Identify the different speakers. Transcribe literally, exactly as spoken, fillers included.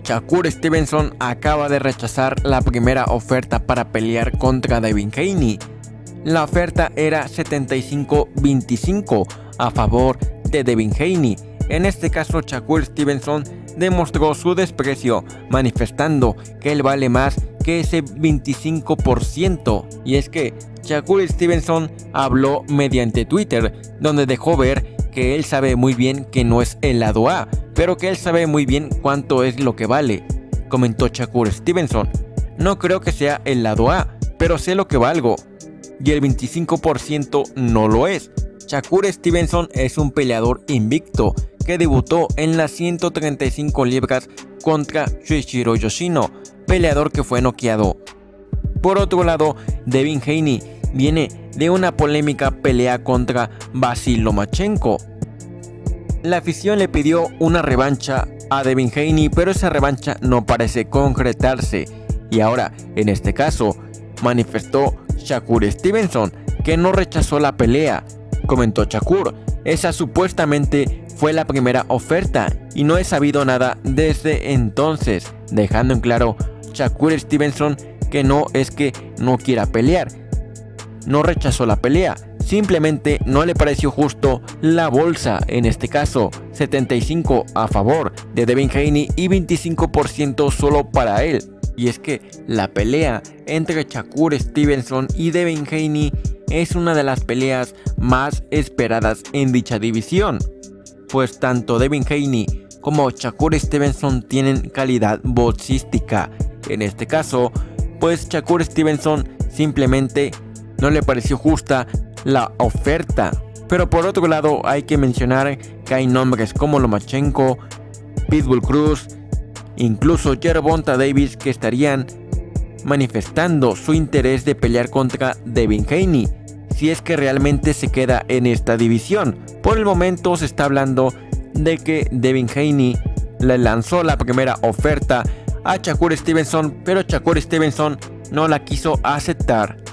Speaker 1: Shakur Stevenson acaba de rechazar la primera oferta para pelear contra Devin Haney. La oferta era setenta y cinco veinticinco a favor de Devin Haney. En este caso, Shakur Stevenson demostró su desprecio, manifestando que él vale más que ese veinticinco por ciento. Y es que Shakur Stevenson habló mediante Twitter, donde dejó ver que él sabe muy bien que no es el lado A, pero que él sabe muy bien cuánto es lo que vale. Comentó Shakur Stevenson: no creo que sea el lado A, pero sé lo que valgo. Y el veinticinco por ciento no lo es. Shakur Stevenson es un peleador invicto que debutó en las ciento treinta y cinco libras contra Shuichiro Yoshino, peleador que fue noqueado. Por otro lado, Devin Haney viene de una polémica pelea contra Vasil Lomachenko. La afición le pidió una revancha a Devin Haney, pero esa revancha no parece concretarse. Y ahora, en este caso, manifestó Shakur Stevenson que no rechazó la pelea. Comentó Shakur: esa supuestamente fue la primera oferta y no he sabido nada desde entonces, dejando en claro Shakur Stevenson que no es que no quiera pelear, no rechazó la pelea, simplemente no le pareció justo la bolsa, en este caso setenta y cinco a favor de Devin Haney y veinticinco por ciento solo para él. Y es que la pelea entre Shakur Stevenson y Devin Haney es una de las peleas más esperadas en dicha división, pues tanto Devin Haney como Shakur Stevenson tienen calidad boxística. En este caso, pues Shakur Stevenson simplemente no le pareció justa la oferta. Pero por otro lado, hay que mencionar que hay nombres como Lomachenko, Pitbull Cruz, incluso Gervonta Davis, que estarían manifestando su interés de pelear contra Devin Haney, si es que realmente se queda en esta división. Por el momento se está hablando de que Devin Haney le lanzó la primera oferta a Shakur Stevenson, pero Shakur Stevenson no la quiso aceptar.